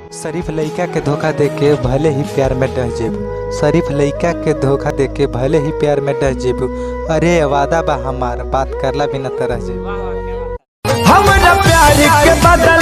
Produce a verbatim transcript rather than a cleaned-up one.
शरीफ लइका के धोखा देके भले ही प्यार में डह जेबू। शरीफ लइका के धोखा देके भले ही प्यार में डह जेबू। अरे वादा बा हमार, बात करला बिना तरह जेबू। हमरा प्यार के बदला